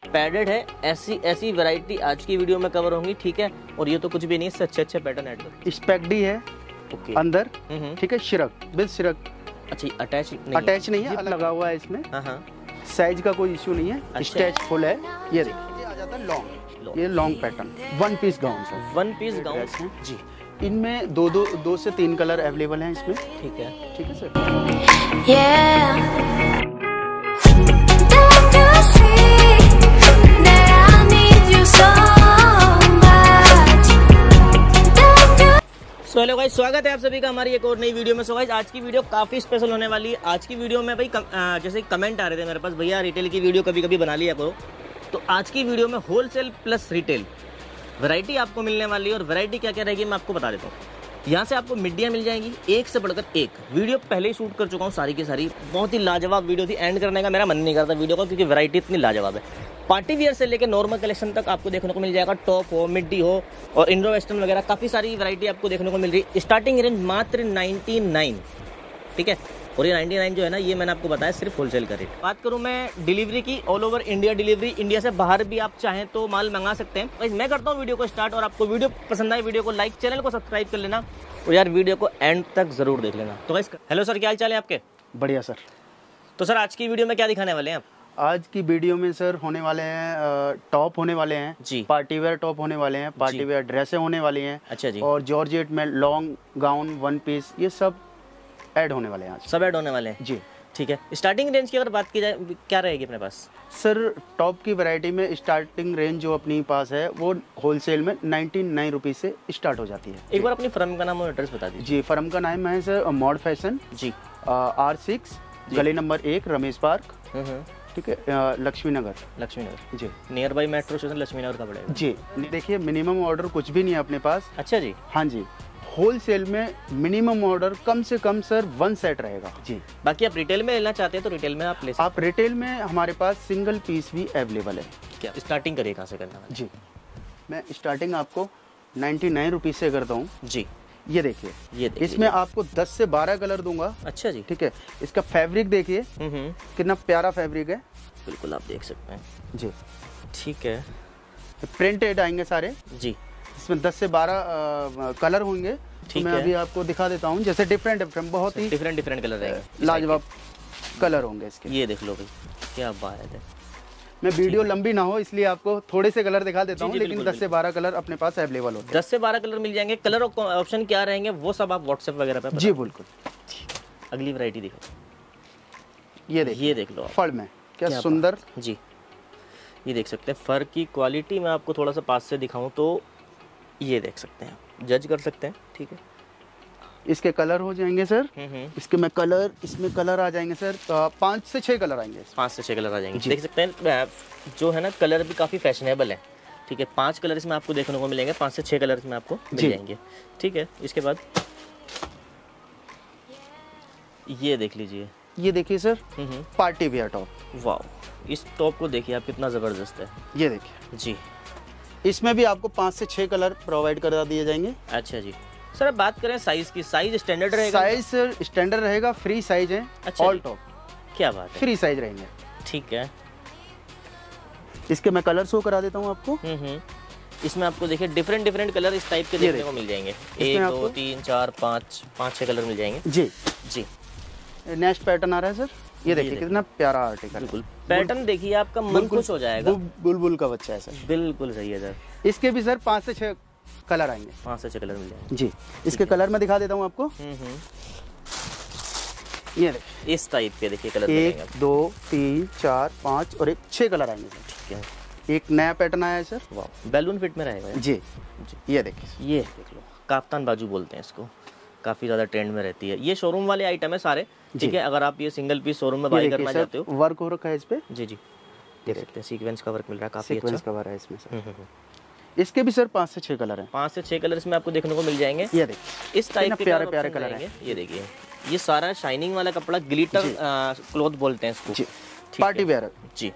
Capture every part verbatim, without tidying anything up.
Padded है। ऐसी ऐसी वैरायटी आज की वीडियो में कवर होंगी, ठीक है। और ये तो कुछ भी नहीं, इससे अच्छे अच्छे पैटर्न ऐड कर। स्पेक्डी है ओके अंदर, ठीक है, शिरक विद शिरक। अच्छा अटैच नहीं अटैच नहीं है, अलग लगा हुआ है इसमें। हाँ हाँ, साइज का कोई इशू नहीं है, अच्छा। स्टेच फुल है। ये देखिए आ जाता है लॉन्ग, ये long pattern one piece gown sir. One piece gown जी। इनमें दो दो दो से तीन कलर अवेलेबल हैं इसमें, ठीक है, ठीक है sir. Yeah. Don't you see that I need you so much? Don't you? So hello guys, स्वागत है आप सभी का हमारी एक और नई वीडियो में। सो गाइस आज की वीडियो काफ़ी स्पेशल होने वाली है। आज की वीडियो में भाई कम, आ, जैसे कमेंट आ रहे थे मेरे पास, भैया रिटेल की वीडियो कभी कभी बना लिया करो। तो आज की वीडियो में होलसेल प्लस रिटेल वैरायटी आपको मिलने वाली है। और वैरायटी क्या क्या रहेगी मैं आपको बता देता हूँ। यहाँ से आपको मिडिया मिल जाएंगी, एक से बढ़कर एक। वीडियो पहले ही शूट कर चुका हूँ सारी की सारी, बहुत ही लाजवाब वीडियो थी। एंड करने का मेरा मन नहीं करता वीडियो को, क्योंकि वैरायटी इतनी लाजवाब है। पार्टी वियर से लेकर नॉर्मल कलेक्शन तक आपको देखने को मिल जाएगा। टॉप हो, मिड्डी हो और इंडो वेस्टर्न वगैरह काफ़ी सारी वैरायटी आपको देखने को मिल रही है। स्टार्टिंग रेंज मात्र नाइन्टी नाइन, ठीक है। और ये नाइन्टी नाइन जो है ना, ये मैंने आपको बताया सिर्फ होलसेल का रेट। बात करूं मैं डिलीवरी की, all over India delivery, India से बाहर भी आप चाहें तो माल मंगा सकते हैं। मैं करता हूं वीडियो को स्टार्ट, और आपको वीडियो पसंद आए वीडियो को लाइक, चैनल को सब्सक्राइब कर लेना और यार वीडियो को एंड तक जरूर देख लेना। तो गाइस हेलो सर, क्या हाल चाल है आपके? बढ़िया सर। तो सर आज की वीडियो में क्या दिखाने वाले हैं आप? आज की वीडियो में सर होने वाले हैं टॉप होने वाले हैं जी, पार्टी वेयर टॉप होने वाले हैं, पार्टी वेयर ड्रेसें होने वाली हैं। अच्छा जी। और जॉर्जेट में लॉन्ग गाउन, वन पीस, ये सब ऐड होने वाले हैं आज। सब ऐड होने वाले हैं जी, ठीक है। स्टार्टिंग रेंज की अगर बात की जाए क्या रहेगी अपने पास? सर टॉप की वैरायटी में स्टार्टिंग रेंज जो अपनी पास है वो होलसेल में नाइन्टी नाइन रुपीज से स्टार्ट हो जाती है। एक बार अपनी फर्म का नाम और एड्रेस बता दीजिए। जी, फर्म का नाम है sir mod fashion ji, R six, गली नंबर एक, रमेश पार्क, हम्म, ठीक है, Laxmi Nagar. Laxmi Nagar ji, near by metro station Laxmi Nagar का पड़ेगा जी। देखिए मिनिमम ऑर्डर कुछ भी नहीं है अपने पास। अच्छा जी। हाँ जी, होलसेल में मिनिमम ऑर्डर कम से कम सर वन सेट रहेगा जी। बाकी आप रिटेल में लेना चाहते हैं तो रिटेल में आप ले सकते आप रिटेल में हमारे पास सिंगल पीस भी अवेलेबल है। क्या स्टार्टिंग करिए कहाँ से करना है? जी, मैं स्टार्टिंग आपको नाइन्टी नाइन रुपीज से करता हूँ जी। ये देखिए, ये देखिए, इसमें आपको दस से बारह कलर दूंगा। अच्छा जी, ठीक है। इसका फैब्रिक देखिए हम्म, कितना प्यारा फैब्रिक है। बिल्कुल आप देख सकते हैं जी, ठीक है। प्रिंटेड आएंगे सारे जी, इसमें दस से बारह कलर होंगे। तो मैं अभी आपको दिखा देता हूँ, जैसे डिफरेंट डिफरेंट बहुत ही डिफरेंट डिफरेंट कलर रहेंगे, लाजवाब कलर होंगे इसके। ये देख लो भाई, क्या बात है। मैं वीडियो लंबी ना हो इसलिए आपको थोड़े से कलर दिखा देता हूँ, लेकिन दस से बारह कलर अपने पास अवेलेबल होते हैं। दस से बारह कलर मिल जाएंगे। कलर ऑप्शन क्या रहेंगे वो सब आप व्हाट्सएप वगैरह पे? जी बिल्कुल। अगली वैरायटी देखो, ये देख ये देख लो आप। फर में क्या सुंदर जी, ये देख सकते हैं। फर की क्वालिटी मैं आपको थोड़ा सा पास से दिखाऊं तो ये देख सकते हैं, जज कर सकते हैं, ठीक है। इसके कलर हो जाएंगे सर, इसके में कलर, इसमें कलर आ जाएंगे सर पाँच से छः कलर आएंगे। पाँच से छः कलर आ जाएंगे, देख सकते हैं। जो है ना कलर भी काफ़ी फैशनेबल है, ठीक है। पांच कलर इसमें आपको देखने को मिलेंगे, पांच से छः कलर इसमें आपको मिल जाएंगे, ठीक है। इसके बाद ये देख लीजिए, ये देखिए सर पार्टी वियर टॉप। वाह, इस टॉप को देखिए आप, कितना ज़बरदस्त है। ये देखिए जी, इसमें भी आपको पाँच से छः कलर प्रोवाइड करा दिए जाएंगे। अच्छा जी। सर अब बात करें साइज की, साइज स्टैंडर्ड रहेगा? साइज सर स्टैंडर्ड रहेगा, फ्री साइज है। अच्छा, ऑल टॉप, क्या बात है, फ्री साइज रहेंगे, ठीक है। इसके मैं कलर शो करा देता हूँ आपको। हम्म, इसमें आपको देखिए डिफरेंट डिफरेंट कलर इस टाइप के देखने को मिल जाएंगे। एक दो तीन चार पाँच पाँच छः कलर मिल जाएंगे जी जी। नेक्स्ट पैटर्न आ रहा है सर, ये देखिए कितना प्यारा आर्टिकल। बिल्कुल, पैटर्न देखिए आपका मन खुश हो जाएगा। बुलबुल का बच्चा है सर, बिल्कुल सही है सर। इसके भी सर पाँच से छः कलर आएंगे, पाँच से छः कलर मिल जाएंगे जी। इसके कलर मैं दिखा देता हूँ आपको। हम्म, ये देखिए इस टाइप के देखिए कलर, एक दो तीन चार पाँच और एक छः कलर आएंगे सर, ठीक है। एक नया पैटर्न आया है सर, वाह, बैलून फिट में रहेगा जी जी। ये देखिए, ये देख लो, काफ्तान बाजू बोलते हैं इसको, काफ़ी ज़्यादा ट्रेंड में रहती है। ये शोरूम वाले आइटम है सारे, ठीक है। अगर आप ये सिंगल पीस शोरूम में बाय करना चाहते हो, वर्क हो रखा है इस पे, जी जी, देख सकते हैं सीक्वेंस का वर्क मिल रहा है, काफ़ी अच्छा कवर है इसमें सर। इसके भी सर पाँच से छः कलर हैं, पाँच से छः कलर इसमें आपको देखने को मिल जाएंगे। ये देखिए इस टाइप के प्यारे प्यारे कलर हैं। ये देखिए, ये सारा शाइनिंग वाला कपड़ा, ग्लिटर क्लॉथ बोलते हैं इसको, पार्टी वेयर जी।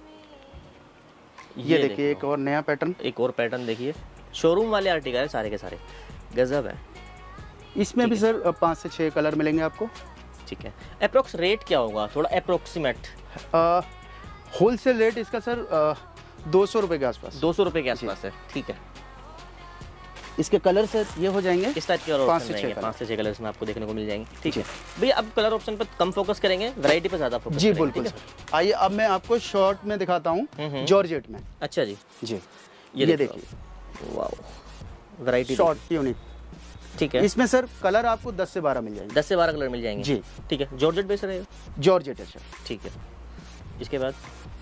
ये देखिए एक और नया पैटर्न, एक और पैटर्न देखिए, शोरूम वाले आर्टिकल है सारे के सारे, गजब है। इसमें भी सर पाँच से छः कलर मिलेंगे आपको, ठीक है। अप्रोक्स रेट क्या होगा, थोड़ा अप्रोक्सीमेट? होलसेल रेट इसका सर दो सौ रुपये के आसपास। दो सौ रुपये के आसपास है, ठीक है। इसके कलर से ये हो जाएंगे इस टाइप के और पाँच ऑप्शन से छः रहेंगे, कलर। पाँच से छः कलर इसमें आपको देखने को मिल जाएंगे, ठीक है भैया। अब कलर ऑप्शन पर कम फोकस करेंगे, वैरायटी पर ज़्यादा फोकस जी करेंगे, बिल्कुल ठीक है? सर। आइए अब मैं आपको शॉर्ट में दिखाता हूँ जॉर्जेट में। अच्छा जी, जी ये ये देखो देखिए, वाओ, वैरायटी शॉर्ट यूनिक। ठीक है। इसमें सर कलर आपको दस से बारह मिल जाएंगे। दस से बारह कलर मिल जाएंगे जी। ठीक है। जॉर्जेट बेस रहेगा, जॉर्जेट है सर। ठीक है। इसके बाद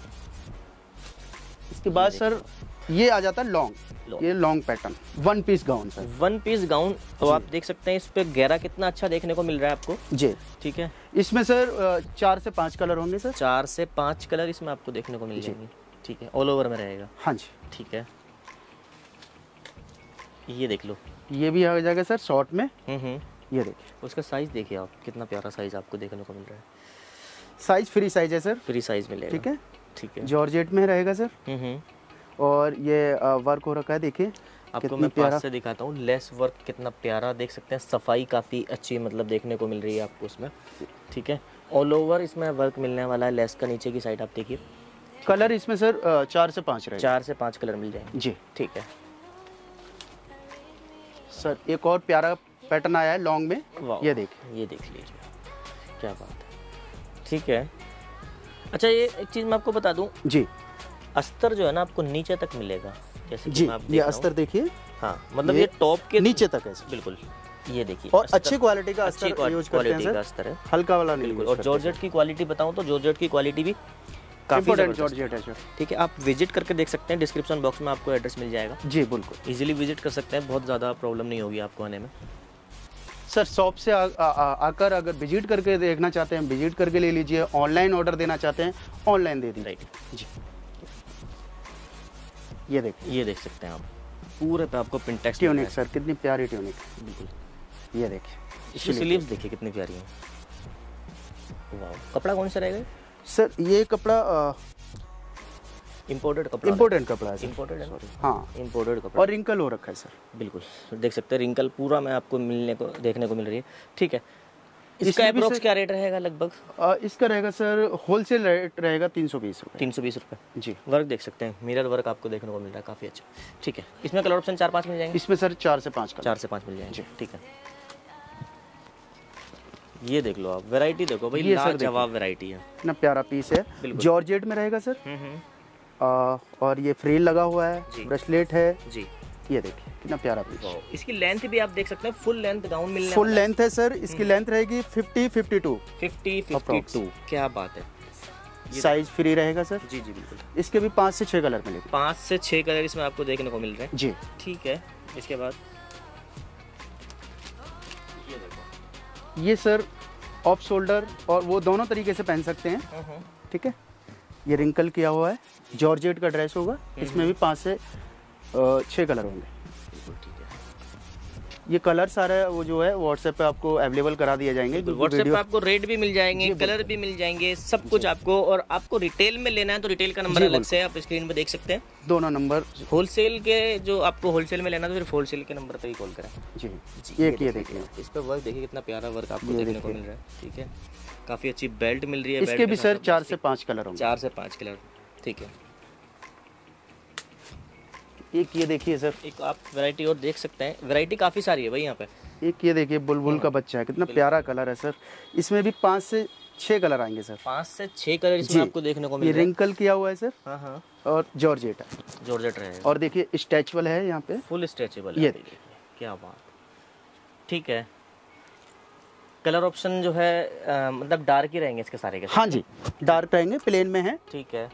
इसके बाद सर ये आ जाता है लॉन्ग, Long। ये long pattern one piece gown sir. One piece gown, तो आप देख सकते हैं इस पे गहरा कितना अच्छा देखने को मिल रहा है आपको, जी। ठीक है। इसमें सर अ, चार से पाँच कलर होंगे सर। चार से पांच कलर इसमें आपको देखने को मिल जाएंगे, ठीक है। ऑल ओवर में रहेगा, हाँ जी। ठीक है। ये देख लो, ये भी आ जाएगा सर शॉर्ट में। हम्म हम्म ये देखिए, उसका साइज देखिए आप, कितना प्यारा साइज आपको देखने को मिल रहा है। साइज फ्री साइज है सर, फ्री साइज मिलेगा, ठीक है। ठीक है। जॉर्जेट में रहेगा सर। हम्म हम्म और ये अ, वर्क हो रखा है, देखिए आपको कितना मैं प्यारा। पास से दिखाता हूँ, लेस वर्क कितना प्यारा देख सकते हैं, सफाई काफ़ी अच्छी मतलब देखने को मिल रही है आपको इसमें, ठीक है। ऑल ओवर इसमें वर्क मिलने वाला है, लेस का नीचे की साइड आप देखिए। कलर इसमें सर अ, चार से पाँच रहेगा। चार से पाँच कलर मिल जाएंगे, जी ठीक है। सर एक और प्यारा पैटर्न आया है लॉन्ग में, वाह, ये देखिए। ये देख लीजिए, क्या बात है, ठीक है। अच्छा, ये एक चीज़ मैं आपको बता दूं, जी अस्तर जो है ना आपको नीचे तक मिलेगा, जैसे कि जी। मैं आप देख ये रहा हूं। अस्तर देखिए, हाँ, मतलब ये ये टॉप के नीचे तक है सर। बिल्कुल, ये देखिए। और अस्तर- अच्छी क्वालिटी का अच्छी अस्तर यूज करते हैं क्वालिटी का सर, अस्तर है, हल्का वाला नहीं बिल्कुल। यूज और करते जॉर्जेट की क्वालिटी बताऊं तो जॉर्जेट की क्वालिटी भी काफ़ी इम्पोर्टेंट ज़बरदस्त है, जॉर्जेट है सर। ठीक है। आप विजिट करके देख सकते हैं, डिस्क्रिप्शन बॉक्स में आपको एड्रेस मिल जाएगा, जी बिल्कुल इजीली विजिट कर सकते हैं, बहुत ज़्यादा प्रॉब्लम नहीं होगी आपको आने में। सर। शॉप से आ, आ, आ, आकर अगर विजिट करके देखना चाहते हैं विजिट करके ले लीजिए, ऑनलाइन ऑर्डर देना चाहते हैं ऑनलाइन दे दीजिए। राइट जी। ये देखिए ये देख सकते हैं आप, पूरे पे आपको पिंटेक्स ट्यूनिक सर, कितनी प्यारी ट्यूनिक। बिल्कुल। ये देखिए इसकी स्लीव्स देखिए कितनी प्यारी है, वाह। कपड़ा कौन सा रहेगा? सर, ये कपड़ा इंपोर्टेड कपड़ा, इम्पोर्टेंट कपड़ा है सर। इंपोर्टेड है, हाँ, इंपोर्टेड कपड़ा, और रिंकल हो रखा है सर। बिल्कुल देख सकते हैं, रिंकल पूरा में आपको मिलने को देखने को मिल रही है, ठीक है। इसका इसमें भी अप्रोक्स सर- क्या रेट रहेगा लगभग? आ, इसका रहेगा सर, होलसेल रेट रहेगा तीन सौ बीस रुपये। तीन सौ बीस रुपये। जी। वर्क देख सकते हैं, मिरर वर्क आपको देखने को मिल रहा है, काफ़ी अच्छा, ठीक है। इसमें कलर ऑप्शन चार पाँच मिल जाएंगे, इसमें सर चार से पाँच का। चार से पाँच मिल जाएंगे, ठीक है। ये देख लो आप, वैरायटी देखो भाई, ये सर लाजवाब वैरायटी है, इतना प्यारा पीस है, बिल्कुल। जॉर्जेट में रहेगा सर। हम्म हम्म आ, और ये फ्रिल लगा हुआ है, जी। ब्रेसलेट है। जी। ये देखिए कितना प्यारा पीस। वाओ, इसकी लेंथ भी आप देख सकते हैं, फुल लेंथ गाउन मिलने फुल वाला है। लेंथ है सर, इसकी लेंथ रहेगी fifty fifty two. Fifty fifty two, क्या बात है। ये साइज फ्री रहेगा सर। जी जी बिल्कुल। इसके भी पाँच से छः कलर मिलेंगे। पाँच से छः कलर इसमें आपको देखने को मिल रहे हैं, जी। ठीक है। इसके बाद ये देखो, ये सर ऑफ शोल्डर और वो दोनों तरीके से पहन सकते हैं, हम्म ठीक है। ये रिंकल किया हुआ है, जॉर्जेट का ड्रेस होगा, इसमें भी पाँच से अ, छः कलर होंगे। बिल्कुल, ठीक है। ये कलर सारा वो जो है व्हाट्सएप पे आपको अवेलेबल करा दिए जाएंगे। क्योंकि व्हाट्सएप पे वीडियो- आपको रेट भी मिल जाएंगे, जी, कलर भी मिल जाएंगे, सब कुछ आपको। और आपको रिटेल में लेना है तो रिटेल का नंबर जी, अलग से है, आप स्क्रीन पे देख सकते हैं। दोनों नंबर। होलसेल के जो आपको होलसेल में लेना है तो सिर्फ होलसेल के नंबर पे ही कॉल करें। जी। जी, ये ये देखिए, इस पे वर्क देखिए, कितना प्यारा वर्क आपको ये देखने को देखिए। मिल रहा है, ठीक है। काफ़ी अच्छी बेल्ट मिल रही है, इसके बेल्ट भी के सर साथ चार से पाँच कलर होंगे। चार से पाँच कलर, ठीक है। एक ये देखिए सर, एक आप वैरायटी और देख सकते हैं, वैरायटी काफ़ी सारी है भाई यहाँ पे। एक ये देखिए बुलबुल का बच्चा है, कितना प्यारा कलर है सर। इसमें भी पाँच से छः कलर आएंगे सर। पाँच से छः कलर जी। इसमें आपको देखने को ये मिल रहे हैं। रिंकल किया हुआ है सर, हाँ हाँ, और जॉर्जेट है। जॉर्जेट रहेगा, और देखिए स्ट्रेचबल है यहाँ पे। फुल स्ट्रेचेबल ये है, देखिए क्या बात, ठीक है। कलर ऑप्शन जो है अ, मतलब डार्क ही रहेंगे इसके सारे के सारे। हाँ जी, डार्क रहेंगे, प्लेन में है। ठीक है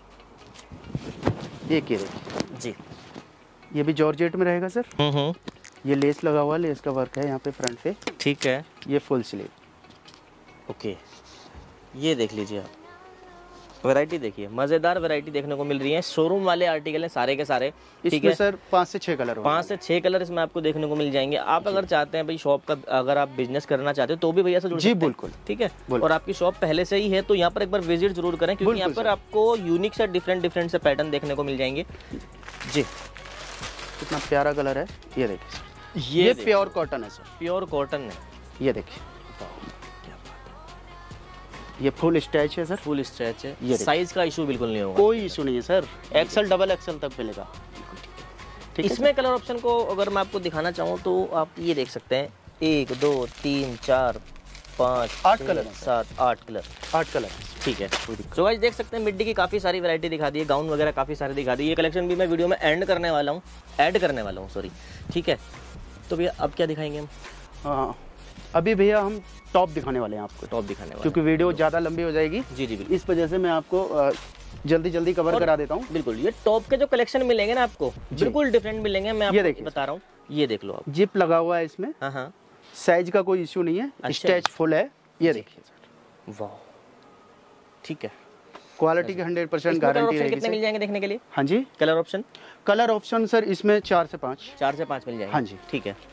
एक ये देखिए, जी। ये भी जॉर्जेट में रहेगा सर। हम्म हम्म, ये लेस लगा हुआ है, लेस का वर्क है यहाँ पे फ्रंट पे। ठीक है, ये फुल स्लीव। ओके। ये देख लीजिए आप, वैरायटी देखिए, मज़ेदार वैरायटी देखने को मिल रही है। शोरूम वाले आर्टिकल हैं सारे के सारे, ठीक इसमें है। सर पाँच से छः कलर होंगे। पाँच से छः कलर इसमें आपको देखने को मिल जाएंगे। आप अगर चाहते हैं भाई शॉप का, अगर आप बिजनेस करना चाहते हो तो भी भैया से जुड़ जी, सकते हैं, बिल्कुल। ठीक है। बिल्कुल। और आपकी शॉप पहले से ही है तो यहाँ पर एक बार विजिट जरूर करें, क्योंकि यहाँ बिल्कुल पर आपको यूनिक से डिफरेंट डिफरेंट से पैटर्न देखने को मिल जाएंगे जी। कितना प्यारा कलर है, ये देखिए। ये ये देखिए, प्योर कॉटन है सर। प्योर कॉटन है, ये देखिए, ये फुल स्ट्रेच है सर, फुल स्ट्रेच है, ये देखिए। साइज का इशू बिल्कुल नहीं होगा, कोई इशू नहीं है सर, एक्सल डबल एक्सल तक मिलेगा। ठीक है इसमें कलर ऑप्शन को अगर मैं आपको दिखाना चाहूँ तो आप ये देख सकते हैं, एक दो तीन चार पाँच आठ छः, कलर हैं। सात आठ कलर। आठ कलर है। ठीक है, तो गाइस देख सकते हैं मिड्डी की काफ़ी सारी वैरायटी दिखा दी है, गाउन वगैरह काफ़ी सारे दिखा दी। ये कलेक्शन भी मैं वीडियो में एंड करने वाला हूँ, ऐड करने वाला हूँ सॉरी। ठीक है, तो भैया अब क्या दिखाएंगे हम? हाँ, अभी भैया हम टॉप दिखाने वाले हैं आपको, टॉप दिखाने वाले क्योंकि वीडियो ज़्यादा लंबी हो जाएगी। जी जी बिल्कुल, इस वजह से मैं आपको अ, जल्दी जल्दी कवर करा देता हूँ। बिल्कुल। ये टॉप के जो कलेक्शन मिलेंगे ना आपको बिल्कुल डिफरेंट मिलेंगे, मैं ये आपको देखिए बता रहा हूँ। ये देख लो आप, जिप लगा हुआ है इसमें, हाँ हाँ, साइज का कोई इशू नहीं है, अच्छा स्ट्रेच फुल है। ये देखिए सर, वाह, ठीक है। क्वालिटी की हंड्रेड परसेंट इसमें कलर गारंटी ऑप्शन रहेगी कितने मिल सर। जाएंगे देखने के लिए? हाँ जी, colour option colour option sir इसमें चार से पाँच। चार से पाँच मिल जाएंगे। हाँ जी। ठीक है,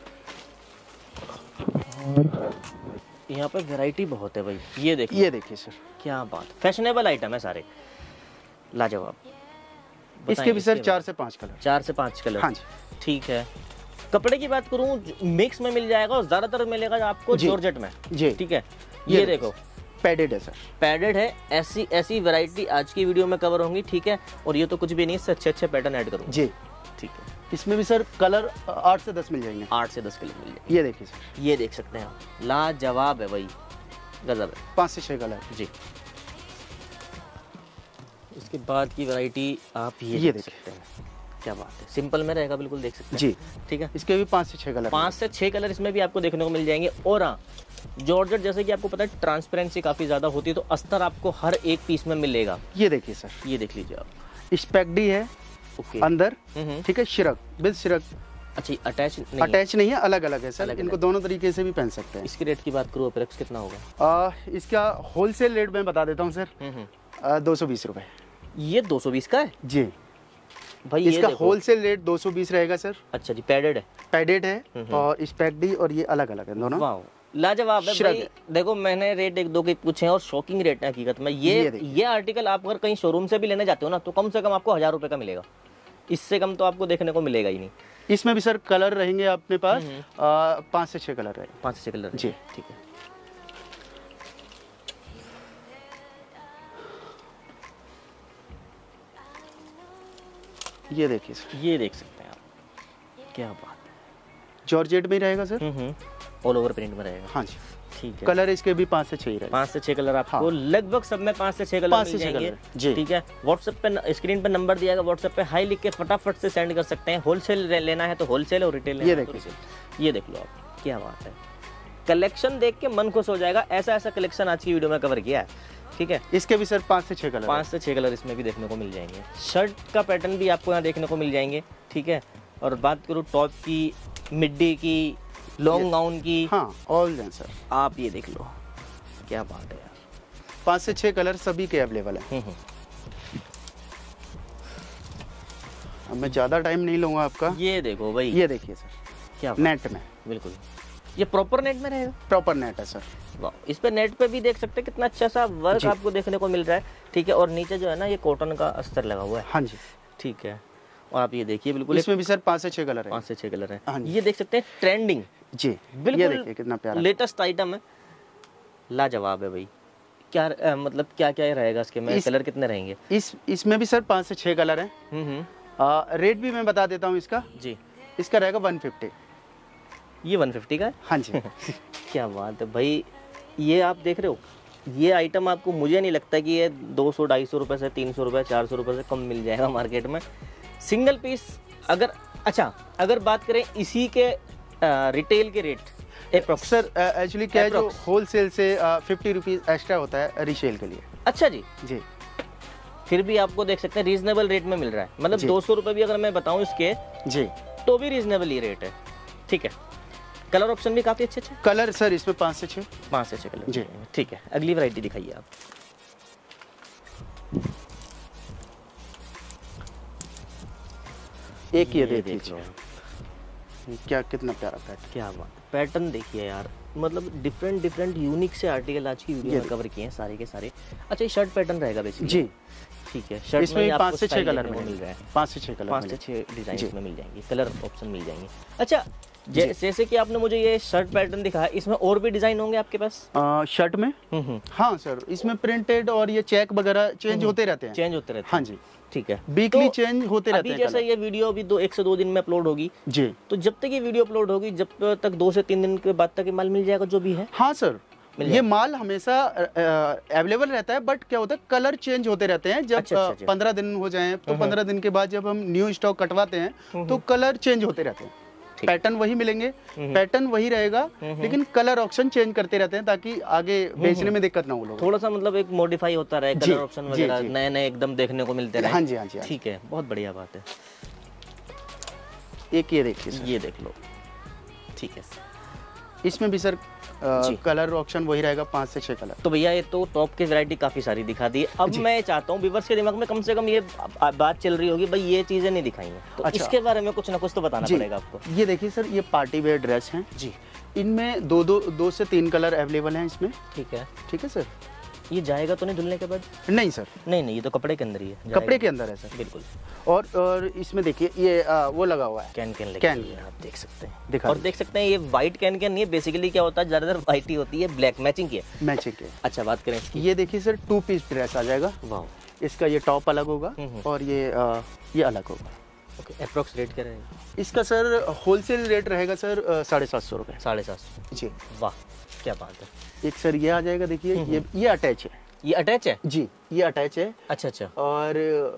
यहाँ पे वैरायटी बहुत है भाई। ये देखिए, ये देखिए सर, क्या बात, फैशनेबल आइटम है सारे, लाजवाब। इसके बताएं भी सर इसके चार बारे से पाँच कलर। में। चार से पाँच कलर। हाँ जी। ठीक है, कपड़े की बात करूँ मिक्स में मिल जाएगा और ज्यादातर मिलेगा आपको जी। जॉर्जेट में। जी, ठीक है, ये ये देखो पैडेड है सर। पैडेड है। ऐसी ऐसी वैरायटी आज की वीडियो में कवर होंगी। ठीक है, और ये तो कुछ भी नहीं, इससे अच्छे अच्छे पैटर्न ऐड करूँगा। जी, ठीक है, इसमें भी सर कलर आठ से दस मिल जाएंगे। आठ से दस कलर मिल जाएंगे। ये देखिए सर, ये देख सकते हैं आप, लाजवाब है भाई, गजब है। पाँच से छः कलर। जी, इसके बाद की वैरायटी आप ये, ये देख देखिए। सकते हैं, क्या बात है, सिंपल में रहेगा, बिल्कुल देख सकते हैं। जी, ठीक है, इसके भी पाँच से छः कलर। पाँच से छः कलर इसमें भी आपको देखने को मिल जाएंगे। और हाँ, जॉर्जेट जैसे कि आपको पता है ट्रांसपेरेंसी काफ़ी ज़्यादा होती है, तो अस्तर आपको हर एक पीस में मिलेगा। ये देखिए सर, ये देख लीजिए आप, स्पेक्डी है ओके अंदर। हम्म, ठीक है, शिरक विद शिरक अच्छा अटैच नहीं है। अटैच नहीं है, अलग अलग है सर। अलग इनको अलग। दोनों तरीके से भी पहन सकते हैं। इसकी रेट की बात करूँ, अप्रोक्स कितना होगा? आ, इसका होलसेल रेट मैं बता देता हूँ सर, हम्म, हम्म। दो सौ बीस रुपये। ये दो सौ बीस का है जी, भाई, ये इसका देखो। होलसेल रेट दो सौ बीस रहेगा सर। अच्छा जी, पैडेड है, पैडेड है हम्म। और स्पेक्डी, और ये अलग अलग है दोनों। वाह, लाजवाब है श्रग भाई। है। देखो मैंने रेट एक दो के पूछे हैं और शॉकिंग रेट है हकीकत में। ये ये ये, देखिए। आर्टिकल आप अगर कहीं शोरूम से भी लेने जाते हो ना, तो कम से कम आपको हजार रुपए का मिलेगा, इससे कम तो आपको देखने को मिलेगा ही नहीं। इसमें भी सर कलर रहेंगे अपने पास, आ, पाँच से छः कलर रहेंगे। पाँच से छह कलर। जी। ठीक है, ये देखिए सर, ये देख सकते हैं आप, क्या बात जॉर्जेट में ही रहेगा सर। है, ऑल ओवर प्रिंट में रहेगा। हाँ जी, ठीक है, कलर इसके भी पाँच से छः ही रहेगा। पाँच से छह कलर आपको हाँ। लगभग सब में पाँच से छह कलर पाँच मिल से छह जाएंगे। कलर, जी। ठीक है, व्हाट्सएप पे स्क्रीन पे नंबर दिया गया, व्हाट्सएप पे हाई लिख के फटाफट से सेंड कर सकते हैं। होलसेल लेना है तो होलसेल और रिटेल लेना ये है तो देखिए। रिटेल। ये देख लो आप, क्या बात है, कलेक्शन देख के मन खुश हो जाएगा। ऐसा ऐसा कलेक्शन आज की वीडियो में कवर किया है। ठीक है, इसके भी सर पाँच से छः कलर। पाँच से छह कलर इसमें भी देखने को मिल जाएंगे। शर्ट का पैटर्न भी आपको यहाँ देखने को मिल जाएंगे। ठीक है, और बात करूँ टॉप की, मिड्डी की, लॉन्ग गाउन की, हाँ, ऑल हैं सर। आप ये देख लो, क्या बात है यार। पाँच से छः कलर सभी के अवेलेबल हैं। हम्म, हम्म। अब मैं ज़्यादा टाइम नहीं लूँगा आपका। ये देखो भाई, ये देखिए सर, क्या बात, नेट में, बिल्कुल ये प्रॉपर नेट में रहेगा। प्रॉपर नेट है सर। वाह, इस पे नेट पे भी देख सकते हैं कितना अच्छा सा वर्क जी। आपको देखने को मिल रहा है। ठीक है, और नीचे जो है ना ये कॉटन का अस्तर लगा हुआ है। हाँ जी, ठीक है, और आप ये देखिए बिल्कुल इसमें भी सर पाँच से छः कलर है। पाँच से छह कलर हाँ है। जी। ये देख सकते हैं ट्रेंडिंग, जी, ये बिल्कुल देखिए कितना प्यारा। लेटेस्ट आइटम है, लाजवाब है भाई। क्या अ, मतलब क्या क्या रहेगा इसके में, इस- कलर कितने रहेंगे? इस इसमें भी सर पाँच से छः कलर हैं। हम्म हम्म, आ, रेट भी मैं बता देता हूँ इसका। जी, इसका रहेगा वन फिफ्टी। ये वन फिफ्टी का है। हाँ जी। क्या बात है भाई, ये आप देख रहे हो, ये आइटम आपको, मुझे नहीं लगता कि ये दो सौ ढाई सौ रुपये से तीन सौ रुपये चार सौ रुपये से कम मिल जाएगा मार्केट में सिंगल पीस। अगर अच्छा अगर बात करें इसी के रिटेल के रेट अप्रोक्स, सर एक्चुअली क्या है, जो Approx. होलसेल से फिफ्टी रुपीज़ एक्स्ट्रा होता है रीसेल के लिए। अच्छा जी, जी, फिर भी आपको देख सकते हैं रीजनेबल रेट में मिल रहा है। मतलब जी। दो सौ रुपये भी अगर मैं बताऊं इसके, जी, तो भी रीजनेबल ही रेट है। ठीक है, कलर ऑप्शन भी काफ़ी अच्छे अच्छे, कलर सर इसमें पाँच से छः। पाँच से छः कलर। जी। ठीक है, अगली वैरायटी दिखाइए आप। एक ये दे देख लो, दीजिए, क्या कितना प्यारा पैटर्न। क्या बात, पैटर्न देखिए यार, मतलब डिफरेंट डिफरेंट यूनिक से आर्टिकल आज की वीडियो ये में कवर किए हैं सारे के सारे। अच्छा, ये शर्ट पैटर्न रहेगा बेसिकली। जी, ठीक है, शर्ट इसमें में भी आपको पाँच से छह स्टाइल कलर देखने को मिलेंगे। मिल रहा है, पाँच से छह कलर पाँच से मिलेंगे। छह डिजाइन जी। में मिल जाएंगे, कलर ऑप्शन मिल जाएंगे। अच्छा, जै- जैसे कि आपने मुझे ये शर्ट पैटर्न दिखाया, इसमें और भी डिजाइन होंगे आपके पास? आ, शर्ट में हम्म हम्म, हाँ सर, इसमें प्रिंटेड और ये चेक वगैरह चेंज होते रहते हैं। चेंज होते रहते हैं। हाँ जी, ठीक है, वीकली तो चेंज होते रहते अभी हैं जैसे कलर। ये वीडियो अभी दो एक से दो दिन में अपलोड होगी, जी तो जब तक ये वीडियो अपलोड होगी, जब तक दो से तीन दिन के बाद तक ये माल मिल जाएगा जो भी है? हाँ सर, मिल ये माल हमेशा अवेलेबल रहता है, बट क्या होता है कलर चेंज होते रहते हैं। जब अच्छा, अच्छा, अच्छा। पंद्रह दिन हो जाएं तो पंद्रह दिन के बाद जब हम न्यू स्टॉक कटवाते हैं तो कलर चेंज होते रहते हैं। पैटर्न वही मिलेंगे, पैटर्न वही रहेगा, लेकिन कलर ऑप्शन चेंज करते रहते हैं ताकि आगे बेचने में दिक्कत ना हो लोगों को। थोड़ा सा मतलब एक मॉडिफाई होता रहे, जी, कलर ऑप्शन जी, वगैरह जी। नए नए एकदम देखने को मिलते रहे। हाँ जी हाँ जी हाँ जी। ठीक है, बहुत बढ़िया बात है। एक ये देखिए सर, ये देख लो, ठीक है। इसमें भी सर जी। कलर ऑप्शन वही रहेगा, पाँच से छह कलर। तो भैया ये तो टॉप की वैरायटी काफी सारी दिखा दी। अब मैं चाहता हूँ व्यूअर्स के दिमाग में कम से कम ये आ- बात चल रही होगी, भाई ये चीजें नहीं दिखाई हैं, तो अच्छा। इसके बारे में कुछ ना कुछ तो बताना जी, पड़ेगा आपको। ये देखिए सर, ये पार्टी वेयर ड्रेस हैं जी, इनमें दो दो दो से तीन कलर अवेलेबल हैं इसमें। ठीक है। ठीक है सर। ये जाएगा तो नहीं धुलने के बाद? नहीं सर, नहीं नहीं, ये तो कपड़े के अंदर ही है, कपड़े जाएगा। के अंदर है सर। बिल्कुल। और और इसमें देखिए ये आ, वो लगा हुआ है, कैन कैन लगी कैन। हुई है, आप देख सकते हैं। दिखा और दीजिए। देख सकते हैं ये व्हाइट कैन कैन नहीं है, बेसिकली क्या होता है ज्यादातर व्हाइट ही होती है, ब्लैक मैचिंग की है। मैचिंग के। अच्छा, बात करें इसकी। ये देखिए सर, टू पीस ड्रेस आ जाएगा। वाह, इसका ये टॉप अलग होगा हम्म, हम्म। और ये आ, ये अलग होगा। ओके, अप्रोक्स रेट क्या रहेगा? इसका सर होलसेल रेट रहेगा सर आ, साढ़े सात सौ रुपये। साढ़े सात सौ। जी। वाह, क्या बात है। एक सर ये आ जाएगा, देखिए ये ये अटैच है। ये अटैच है? जी, ये अटैच है। अच्छा अच्छा। और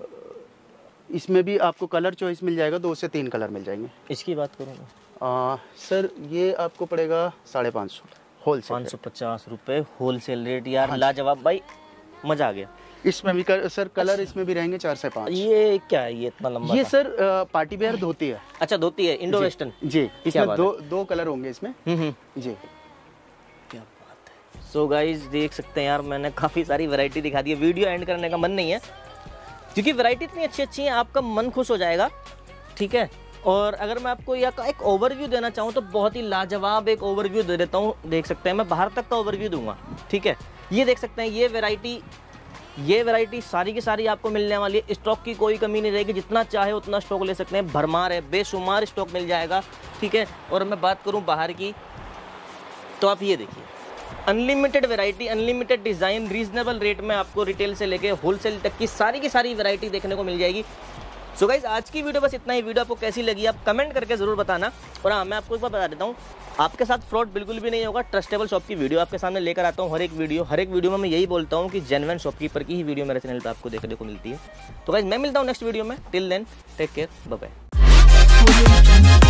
इसमें भी आपको कलर चॉइस मिल जाएगा, दो से तीन कलर मिल जाएंगे। इसकी बात करूँ मैं, आ, सर ये आपको पड़ेगा साढ़े पाँच सौ होलसेल। पाँच सौ पचास रुपये होलसेल रेट। यार लाजवाब भाई, मजा आ गया। इसमें भी कर, सर कलर इसमें भी रहेंगे चार से पाँच। ये क्या है, ये इतना लंबा ये सा? सर आ, पार्टी वेयर धोती है। अच्छा, धोती है, इंडो वेस्टर्न। जी, इसमें बात दो दो कलर होंगे इसमें। हम्म हम्म। जी। क्या बात है। सो गाइस देख सकते हैं यार, मैंने काफ़ी सारी वैरायटी दिखा दी है। वीडियो एंड करने का मन नहीं है क्योंकि वैरायटी इतनी अच्छी अच्छी है, आपका मन खुश हो जाएगा। ठीक है, और अगर मैं आपको या एक ओवरव्यू देना चाहूँ तो बहुत ही लाजवाब एक ओवरव्यू दे देता हूँ। देख सकते हैं, मैं बाहर तक का ओवरव्यू दूंगा। ठीक है, ये देख सकते हैं, ये वैरायटी ये वैरायटी सारी की सारी आपको मिलने वाली है। स्टॉक की कोई कमी नहीं रहेगी, जितना चाहे उतना स्टॉक ले सकते हैं। भरमार है, बेशुमार स्टॉक मिल जाएगा। ठीक है, और मैं बात करूँ बाहर की तो आप ये देखिए, unlimited variety, unlimited design, reasonable rate में आपको रिटेल से लेके होलसेल तक की सारी की सारी वैरायटी देखने को मिल जाएगी। सो गाइज आज की वीडियो बस इतना ही। वीडियो आपको कैसी लगी आप कमेंट करके ज़रूर बताना। और हाँ, मैं आपको एक बार बता देता हूँ, आपके साथ फ्रॉड बिल्कुल भी नहीं होगा। ट्रस्टेबल शॉप की वीडियो आपके सामने लेकर आता हूँ हर एक वीडियो हर एक वीडियो में मैं यही बोलता हूँ कि जेन्युइन शॉपकीपर की ही वीडियो मेरे चैनल पर आपको देखने को मिलती है। तो गाइज मैं मिलता हूँ नेक्स्ट वीडियो में। Till then take care, bye bye.